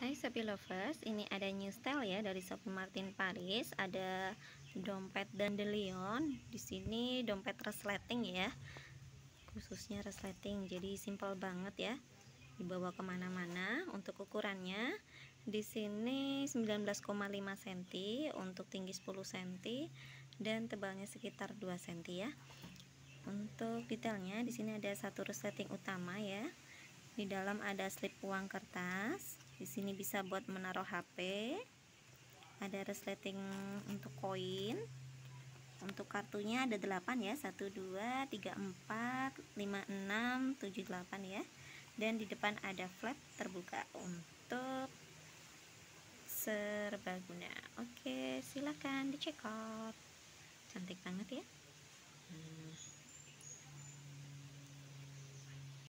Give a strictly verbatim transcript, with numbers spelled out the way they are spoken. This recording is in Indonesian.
Hai Shopee Lovers, ini ada new style ya dari Shopee Martin Paris. Ada dompet dandelion. Di sini dompet resleting ya, khususnya resleting. Jadi simple banget ya, dibawa kemana-mana. Untuk ukurannya di sini sembilan belas koma lima sentimeter, untuk tinggi sepuluh sentimeter dan tebalnya sekitar dua sentimeter ya. Untuk detailnya di sini ada satu resleting utama ya. Di dalam ada slip uang kertas. Di sini bisa buat menaruh H P. Ada resleting untuk koin. Untuk kartunya ada delapan ya, satu dua tiga empat lima enam tujuh delapan ya. Dan di depan ada flap terbuka untuk serbaguna. Oke, silakan dicek out. Cantik banget ya.